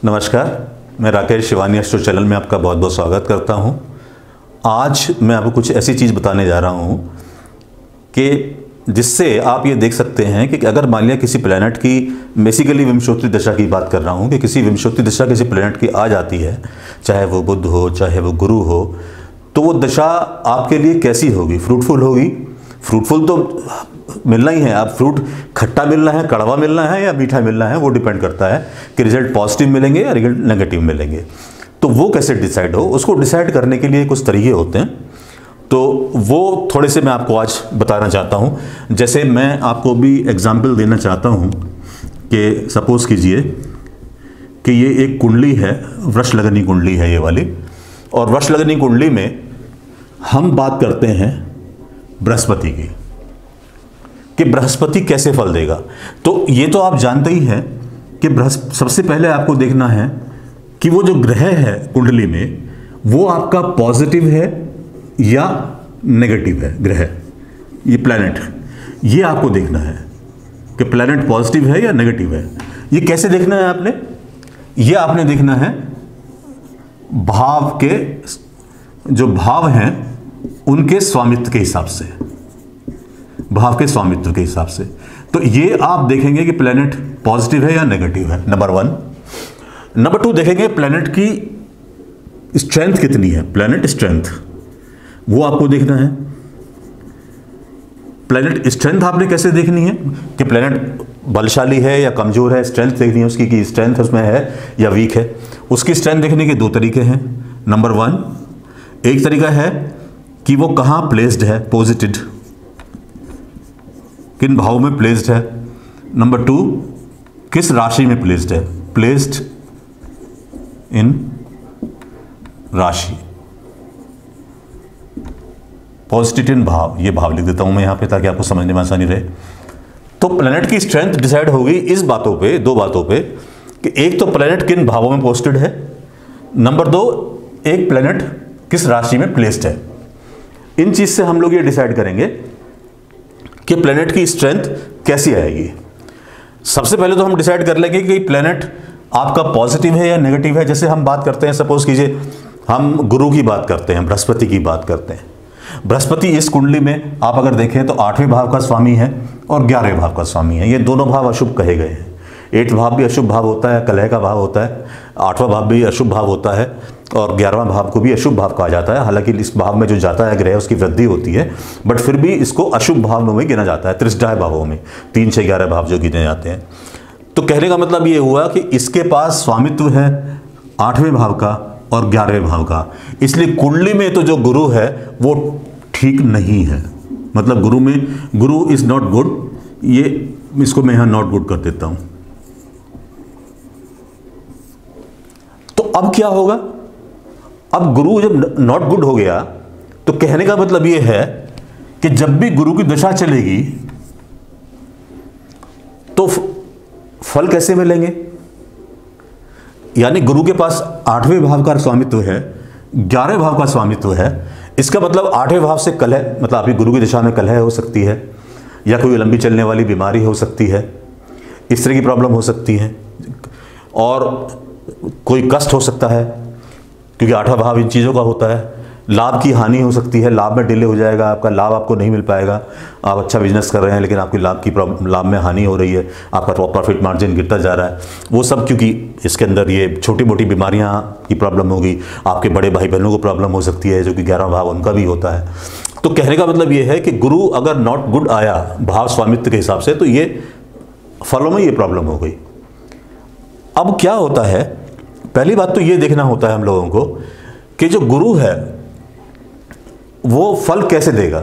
नमस्कार, मैं Rakesh Shivani astro channel में आपका बहुत बहुत स्वागत करता हूं। आज मैं आपको कुछ ऐसी चीज़ बताने जा रहा हूं कि जिससे आप ये देख सकते हैं कि अगर मान लिया किसी प्लैनेट की, बेसिकली विंशोत्तरी दशा की बात कर रहा हूं, कि किसी विंशोत्तरी दशा किसी प्लैनेट की आ जाती है, चाहे वो बुध हो चाहे वो गुरु हो, तो वो दशा आपके लिए कैसी होगी? फ्रूटफुल होगी? फ्रूटफुल तो मिलना ही है। आप फ्रूट खट्टा मिलना है, कड़वा मिलना है या मीठा मिलना है, वो डिपेंड करता है कि रिजल्ट पॉजिटिव मिलेंगे या रिजल्ट नेगेटिव मिलेंगे। तो वो कैसे डिसाइड हो, उसको डिसाइड करने के लिए कुछ तरीके होते हैं, तो वो थोड़े से मैं आपको आज बताना चाहता हूँ। जैसे मैं आपको भी एग्जाम्पल देना चाहता हूँ कि सपोज कीजिए कि ये एक कुंडली है, वृषलग्नि कुंडली है ये वाली, और वृषलग्नि कुंडली में हम बात करते हैं बृहस्पति की, कि बृहस्पति कैसे फल देगा। तो ये तो आप जानते ही हैं कि सबसे पहले आपको देखना है कि वो जो ग्रह है कुंडली में, वो आपका पॉजिटिव है या नेगेटिव है। ग्रह, ये प्लैनेट, ये आपको देखना है कि प्लैनेट पॉजिटिव है या नेगेटिव है। ये कैसे देखना है आपने? ये आपने देखना है भाव के, जो भाव हैं उनके स्वामित्व के हिसाब से, भाव के स्वामित्व के हिसाब से। तो ये आप देखेंगे कि प्लैनेट पॉजिटिव है या नेगेटिव है, नंबर 1। नंबर 2 देखेंगे प्लैनेट की स्ट्रेंथ कितनी है, प्लैनेट स्ट्रेंथ, वो आपको देखना है। प्लैनेट स्ट्रेंथ आपने कैसे देखनी है कि प्लैनेट बलशाली है या कमजोर है, स्ट्रेंथ देखनी है उसकी कि स्ट्रेंथ उसमें है या वीक है। उसकी स्ट्रेंथ देखने के 2 तरीके हैं। नंबर 1, एक तरीका है कि वो कहाँ प्लेस्ड है, पॉजिटिव, किन भाव में प्लेस्ड है। नंबर 2, किस राशि में प्लेस्ड है, प्लेस्ड इन राशि, पॉजिटिव इन भाव। ये भाव लिख देता हूं मैं यहां पे ताकि आपको समझने में आसानी रहे। तो प्लैनेट की स्ट्रेंथ डिसाइड होगी इस बातों पे, 2 बातों पे, कि एक तो प्लैनेट किन भावों में पोस्टेड है, नंबर 2 एक प्लैनेट किस राशि में प्लेस्ड है। इन चीज से हम लोग ये डिसाइड करेंगे कि प्लैनेट की स्ट्रेंथ कैसी आएगी। सबसे पहले तो हम डिसाइड कर लेंगे कि प्लैनेट आपका पॉजिटिव है या नेगेटिव है। जैसे हम बात करते हैं, सपोज कीजिए हम गुरु की बात करते हैं, बृहस्पति की बात करते हैं। बृहस्पति इस कुंडली में आप अगर देखें तो 8वें भाव का स्वामी है और 11वें भाव का स्वामी है। ये दोनों भाव अशुभ कहे गए हैं। 8वां भाव भी अशुभ भाव होता है, कलह का भाव होता है। 8वां भाव भी अशुभ भाव होता है और 11वां भाव को भी अशुभ भाव कहा जाता है। हालांकि इस भाव में जो जाता है ग्रह उसकी वृद्धि होती है, बट फिर भी इसको अशुभ भाव में गिना जाता है। त्रिशदाय भावों में 3 से 11 भाव जो गिने जाते हैं। तो कहने का मतलब ये हुआ कि इसके पास स्वामित्व है 8वें भाव का और 11वें भाव का, इसलिए कुंडली में तो जो गुरु है वो ठीक नहीं है। मतलब गुरु में, गुरु इज नॉट गुड। ये इसको मैं यहां नॉट गुड कर देता हूं। तो अब क्या होगा? अब गुरु जब नॉट गुड हो गया तो कहने का मतलब यह है कि जब भी गुरु की दशा चलेगी तो फल कैसे मिलेंगे? यानी गुरु के पास 8वें भाव का स्वामित्व है, 11वें भाव का स्वामित्व है। इसका मतलब 8वें भाव से कलह, मतलब आपकी गुरु की दिशा में कलह हो सकती है, या कोई लंबी चलने वाली बीमारी हो सकती है, इस तरह की प्रॉब्लम हो सकती है, और कोई कष्ट हो सकता है क्योंकि 8वां भाव इन चीज़ों का होता है। लाभ की हानि हो सकती है, लाभ में डिले हो जाएगा, आपका लाभ आपको नहीं मिल पाएगा। आप अच्छा बिजनेस कर रहे हैं लेकिन आपकी लाभ में हानि हो रही है, आपका प्रॉफिट मार्जिन गिरता जा रहा है। वो सब क्योंकि इसके अंदर ये छोटी मोटी बीमारियां की प्रॉब्लम होगी। आपके बड़े भाई बहनों को प्रॉब्लम हो सकती है, जो कि 11वां भाव उनका भी होता है। तो कहने का मतलब ये है कि गुरु अगर नॉट गुड आया भाव स्वामित्व के हिसाब से, तो ये फलों में ये प्रॉब्लम हो गई। अब क्या होता है, पहली बात तो ये देखना होता है हम लोगों को कि जो गुरु है वो फल कैसे देगा।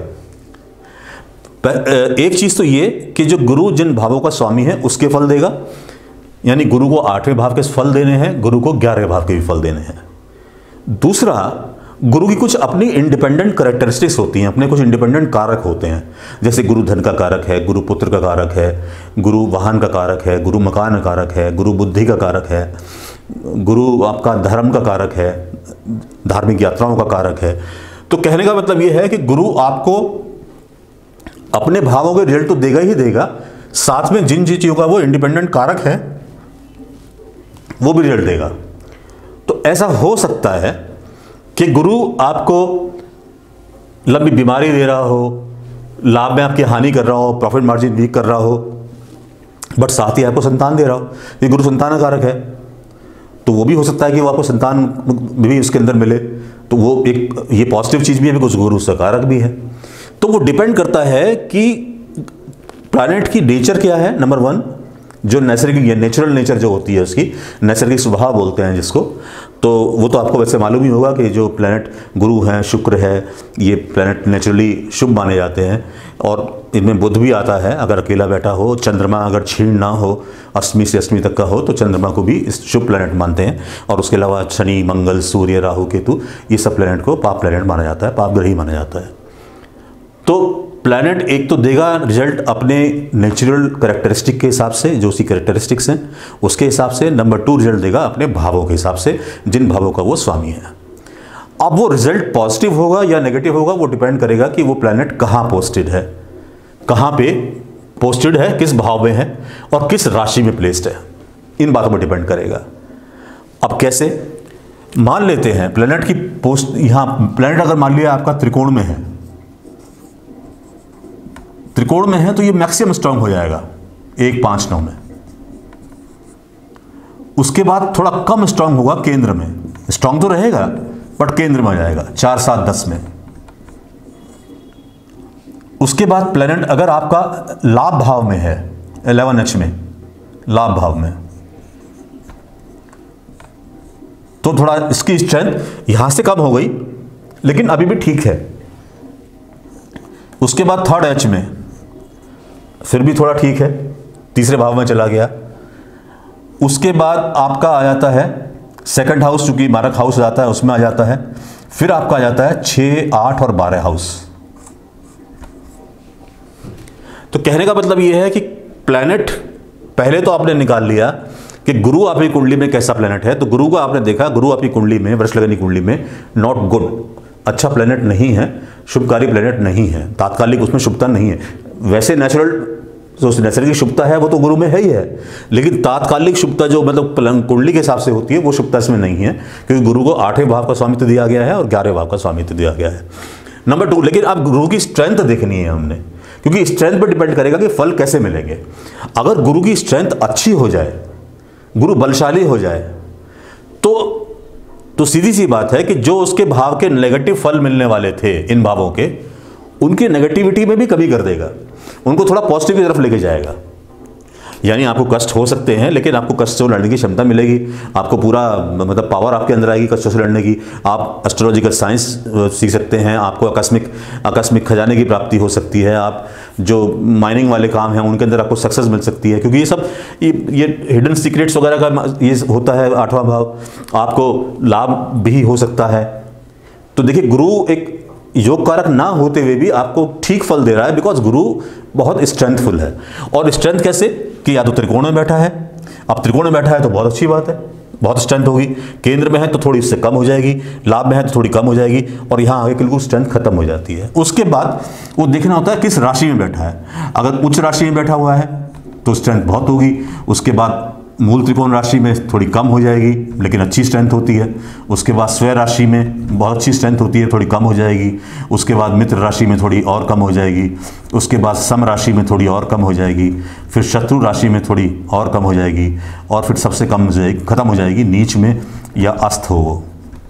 एक चीज तो ये कि जो गुरु जिन भावों का स्वामी है उसके फल देगा, यानी गुरु को 8वें भाव के फल देने हैं, गुरु को 11वें भाव के भी फल देने हैं। दूसरा, गुरु की कुछ अपनी इंडिपेंडेंट कैरेक्टरिस्टिक्स होती हैं, अपने कुछ इंडिपेंडेंट कारक होते हैं। जैसे गुरु धन का कारक है, गुरु पुत्र का कारक है, गुरु वाहन का कारक है, गुरु मकान का कारक है, गुरु बुद्धि का कारक है, गुरु आपका धर्म का कारक है, धार्मिक यात्राओं का कारक है। तो कहने का मतलब यह है कि गुरु आपको अपने भावों के रिजल्ट तो देगा ही देगा, साथ में जिन चीजों का वो इंडिपेंडेंट कारक है वो भी रिजल्ट देगा। तो ऐसा हो सकता है कि गुरु आपको लंबी बीमारी दे रहा हो, लाभ में आपकी हानि कर रहा हो, प्रॉफिट मार्जिन वीक कर रहा हो, बट साथ ही आपको संतान दे रहा हो। ये गुरु संतान कारक है, तो वो भी हो सकता है कि वो आपको संतान भी उसके अंदर मिले, तो वो एक ये पॉजिटिव चीज़ भी है, कुछ गुरु सकारक भी है। तो वो डिपेंड करता है कि प्लैनेट की नेचर क्या है, नंबर वन, जो नैसर्गिक नेचुरल नेचर जो होती है उसकी, नैसर्गिक स्वभाव बोलते हैं जिसको, तो वो तो आपको वैसे मालूम ही होगा कि जो प्लैनेट गुरु हैं, शुक्र है, ये प्लैनेट नेचुरली शुभ माने जाते हैं। और इनमें बुध भी आता है अगर अकेला बैठा हो, चंद्रमा अगर क्षीण ना हो, अष्टमी से अष्टमी तक का हो, तो चंद्रमा को भी इस शुभ प्लैनेट मानते हैं। और उसके अलावा शनि, मंगल, सूर्य, राहु, केतु, ये सब प्लैनेट को पाप प्लैनेट माना जाता है, पाप ग्रही माना जाता है। तो प्लैनेट एक तो देगा रिजल्ट अपने नेचुरल कैरेक्टरिस्टिक के हिसाब से, जो उसकी कैरेक्टरिस्टिक्स हैं उसके हिसाब से। नंबर टू, रिजल्ट देगा अपने भावों के हिसाब से, जिन भावों का वो स्वामी है। अब वो रिजल्ट पॉजिटिव होगा या नेगेटिव होगा, वो डिपेंड करेगा कि वो प्लैनेट कहाँ पोस्टेड है, कहाँ पे पोस्टेड है, किस भाव में है और किस राशि में प्लेस्ड है, इन बातों पर डिपेंड करेगा। अब कैसे? मान लेते हैं प्लैनेट की पोस्ट, यहाँ प्लैनेट अगर मान लिया आपका त्रिकोण में है, त्रिकोण में है तो ये मैक्सिमम स्ट्रांग हो जाएगा 1, 5, 9 में। उसके बाद थोड़ा कम स्ट्रांग होगा केंद्र में, स्ट्रांग तो रहेगा बट केंद्र में आ जाएगा 4, 7, 10 में। उसके बाद प्लैनेट अगर आपका लाभ भाव में है, 11H में, लाभ भाव में, तो थोड़ा इसकी स्ट्रेंथ यहां से कम हो गई लेकिन अभी भी ठीक है। उसके बाद 3rd H में फिर भी थोड़ा ठीक है, तीसरे भाव में चला गया। उसके बाद आपका आ जाता है 2nd हाउस, चूंकि मारक हाउस जाता है उसमें आ जाता है। फिर आपका आ जाता है 6, 8 और 12 हाउस। तो कहने का मतलब यह है कि प्लैनेट पहले तो आपने निकाल लिया कि गुरु आपकी कुंडली में कैसा प्लैनेट है, तो गुरु को आपने देखा, गुरु आपकी कुंडली में, वृषलग्नी कुंडली में नॉट गुड, अच्छा प्लैनेट नहीं है, शुभकारी प्लैनेट नहीं है, तात्कालिक उसमें शुभता नहीं है। वैसे नेचुरल जो नैसर्गिक शुभता है वो तो गुरु में है ही है, लेकिन तात्कालिक शुभता जो मतलब कुंडली के हिसाब से होती है वो शुभता इसमें नहीं है, क्योंकि गुरु को 8वें भाव का स्वामित्व दिया गया है और 11वें भाव का स्वामित्व दिया गया है। नंबर 2, लेकिन अब गुरु की स्ट्रेंथ देखनी है हमने, क्योंकि स्ट्रेंथ पर डिपेंड करेगा कि फल कैसे मिलेंगे। अगर गुरु की स्ट्रेंथ अच्छी हो जाए, गुरु बलशाली हो जाए, तो सीधी सी बात है कि जो उसके भाव के नेगेटिव फल मिलने वाले थे इन भावों के, उनकी नेगेटिविटी में भी कमी कर देगा, उनको थोड़ा पॉजिटिव की तरफ लेके जाएगा। यानी आपको कष्ट हो सकते हैं लेकिन आपको कष्ट से लड़ने की क्षमता मिलेगी, आपको पूरा मतलब पावर आपके अंदर आएगी कष्टों से लड़ने की। आप एस्ट्रोलॉजिकल साइंस सीख सकते हैं, आपको आकस्मिक खजाने की प्राप्ति हो सकती है, आप जो माइनिंग वाले काम हैं उनके अंदर आपको सक्सेस मिल सकती है, क्योंकि ये सब ये हिडन सीक्रेट्स वगैरह का ये होता है 8वां भाव, आपको लाभ भी हो सकता है। तो देखिए गुरु एक योग कारक ना होते हुए भी आपको ठीक फल दे रहा है, बिकॉज गुरु बहुत स्ट्रेंथफुल है। और स्ट्रेंथ कैसे कि या तो त्रिकोण में बैठा है, अब त्रिकोण में बैठा है तो बहुत अच्छी बात है, बहुत स्ट्रेंथ होगी, केंद्र में है तो थोड़ी इससे कम हो जाएगी, लाभ में है तो थोड़ी कम हो जाएगी, और यहाँ आगे बिल्कुल स्ट्रेंथ खत्म हो जाती है। उसके बाद वो देखना होता है किस राशि में बैठा है। अगर उच्च राशि में बैठा हुआ है तो स्ट्रेंथ बहुत होगी, उसके बाद मूल त्रिकोण राशि में थोड़ी कम हो जाएगी लेकिन अच्छी स्ट्रेंथ होती है, उसके बाद स्वय राशि में बहुत अच्छी स्ट्रेंथ होती है, थोड़ी कम हो जाएगी, उसके बाद मित्र राशि में थोड़ी और कम हो जाएगी, उसके बाद सम राशि में थोड़ी और कम हो जाएगी, फिर शत्रु राशि में थोड़ी और कम हो जाएगी, और फिर सबसे कम हो जाएगी, खत्म हो जाएगी नीच में या अस्त हो वो।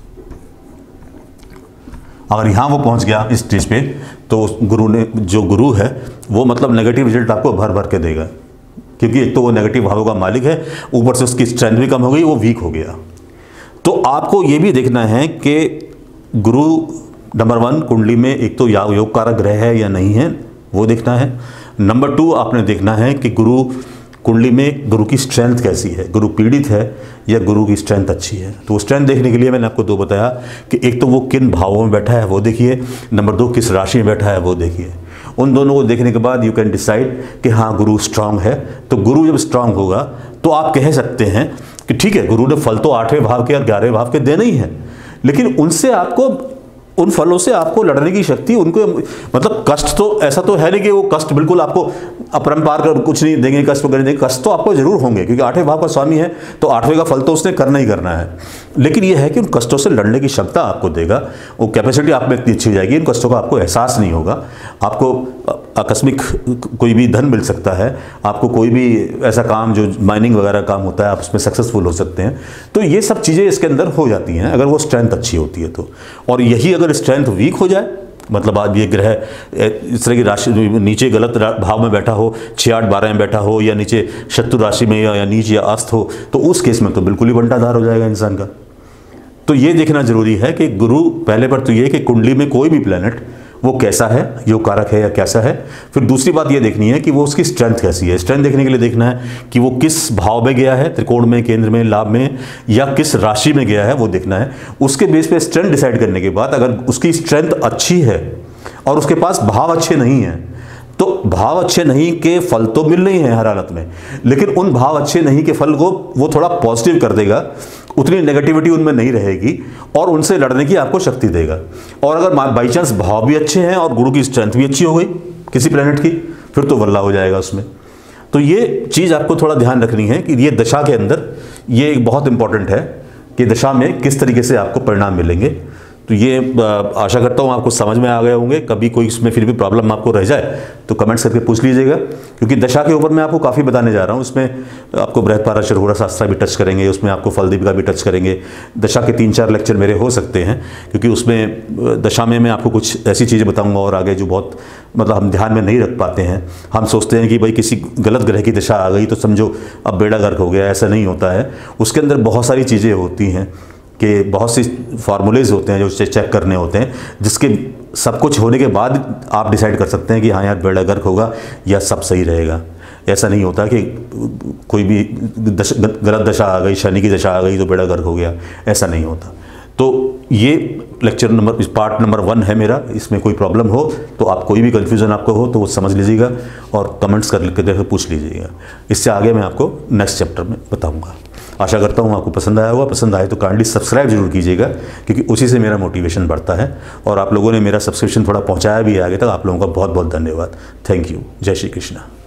अगर यहाँ वो पहुँच गया इस स्टेज पे तो गुरु ने, जो गुरु है वो मतलब नेगेटिव रिजल्ट आपको भर भर के देगा, क्योंकि एक तो वो नेगेटिव भावों का मालिक है, ऊपर से उसकी स्ट्रेंथ भी कम हो गई, वो वीक हो गया। तो आपको ये भी देखना है कि गुरु नंबर 1 कुंडली में एक तो योग कारक ग्रह है या नहीं है, वो देखना है। नंबर 2 आपने देखना है कि गुरु कुंडली में गुरु की स्ट्रेंथ कैसी है, गुरु पीड़ित है या गुरु की स्ट्रेंथ अच्छी है। तो स्ट्रेंथ देखने के लिए मैंने आपको 2 बताया कि एक तो वो किन भावों में बैठा है वो देखिए, नंबर 2 किस राशि में बैठा है वो देखिए। उन दोनों को देखने के बाद यू कैन डिसाइड कि हाँ गुरु स्ट्रांग है। तो गुरु जब स्ट्रांग होगा तो आप कह सकते हैं कि ठीक है, गुरु ने फल तो 8वें भाव के और 11वें भाव के देने ही है, लेकिन उनसे आपको उन फलों से आपको लड़ने की शक्ति, उनको मतलब कष्ट तो ऐसा तो है नहीं कि वो कष्ट बिल्कुल आपको अपरंपार कर कुछ नहीं देंगे, कष्ट वगैरह देंगे, कष्ट तो आपको जरूर होंगे क्योंकि 8वें भाव का स्वामी है, तो 8वें का फल तो उसने करना ही करना है। लेकिन ये है कि उन कष्टों से लड़ने की क्षमता आपको देगा, वो कैपेसिटी आप में इतनी अच्छी हो जाएगी, इन कष्टों का आपको एहसास नहीं होगा। आपको आकस्मिक कोई भी धन मिल सकता है, आपको कोई भी ऐसा काम जो माइनिंग वगैरह काम होता है आप उसमें सक्सेसफुल हो सकते हैं। तो ये सब चीज़ें इसके अंदर हो जाती हैं अगर वो स्ट्रेंथ अच्छी होती है तो। और यही अगर स्ट्रेंथ वीक हो जाए, मतलब आज ये ग्रह इस तरह की राशि नीचे गलत भाव में बैठा हो, 6, 8, 12 में बैठा हो, या नीचे शत्रु राशि में या नीच या अस्त हो, तो उस केस में तो बिल्कुल ही बंटाधार हो जाएगा इंसान का। तो ये देखना जरूरी है कि गुरु पहले पर तो ये कि कुंडली में कोई भी प्लैनेट वो कैसा है, योग कारक है या कैसा है। फिर दूसरी बात ये देखनी है कि वो उसकी स्ट्रेंथ कैसी है। स्ट्रेंथ देखने के लिए देखना है कि वो किस भाव में गया है, त्रिकोण में, केंद्र में, लाभ में, या किस राशि में गया है, वो देखना है। उसके बेस पे स्ट्रेंथ डिसाइड करने के बाद अगर उसकी स्ट्रेंथ अच्छी है और उसके पास भाव अच्छे नहीं है, तो भाव अच्छे नहीं के फल तो मिल रही हैं हर हालत में, लेकिन उन भाव अच्छे नहीं के फल को वो थोड़ा पॉजिटिव कर देगा, उतनी नेगेटिविटी उनमें नहीं रहेगी और उनसे लड़ने की आपको शक्ति देगा। और अगर बाई चांस भाव भी अच्छे हैं और गुरु की स्ट्रेंथ भी अच्छी हो गई किसी प्लैनेट की, फिर तो वल्ला हो जाएगा उसमें। तो ये चीज़ आपको थोड़ा ध्यान रखनी है कि ये दशा के अंदर ये बहुत इंपॉर्टेंट है कि दशा में किस तरीके से आपको परिणाम मिलेंगे। तो ये आशा करता हूँ आपको समझ में आ गए होंगे। कभी कोई इसमें फिर भी प्रॉब्लम आपको रह जाए तो कमेंट्स करके पूछ लीजिएगा, क्योंकि दशा के ऊपर मैं आपको काफ़ी बताने जा रहा हूँ। इसमें आपको बृहत्पाराशर होरा शास्त्र भी टच करेंगे, उसमें आपको फलदीपिका भी टच करेंगे। दशा के 3-4 लेक्चर मेरे हो सकते हैं, क्योंकि उसमें दशा में मैं आपको कुछ ऐसी चीज़ें बताऊँगा और आगे जो बहुत मतलब हम ध्यान में नहीं रख पाते हैं। हम सोचते हैं कि भाई किसी गलत ग्रह की दशा आ गई तो समझो अब बेड़ा गर्क हो गया, ऐसा नहीं होता है। उसके अंदर बहुत सारी चीज़ें होती हैं कि बहुत सी फार्मूलेज होते हैं जो चेक करने होते हैं, जिसके सब कुछ होने के बाद आप डिसाइड कर सकते हैं कि हाँ यार बेड़ा गर्क होगा या सब सही रहेगा। ऐसा नहीं होता कि कोई भी गलत दशा आ गई, शनि की दशा आ गई तो बेड़ा गर्क हो गया, ऐसा नहीं होता। तो ये लेक्चर नंबर पार्ट नंबर 1 है मेरा। इसमें कोई प्रॉब्लम हो तो आप कोई भी कन्फ्यूज़न आपको हो तो वो समझ लीजिएगा और कमेंट्स करके पूछ लीजिएगा। इससे आगे मैं आपको नेक्स्ट चैप्टर में बताऊँगा। आशा करता हूँ आपको पसंद आया होगा। पसंद आए तो काइंडली सब्सक्राइब जरूर कीजिएगा, क्योंकि उसी से मेरा मोटिवेशन बढ़ता है। और आप लोगों ने मेरा सब्सक्रिप्शन थोड़ा पहुँचाया भी आगे तक, आप लोगों का बहुत बहुत धन्यवाद। Thank you. जय श्री कृष्णा।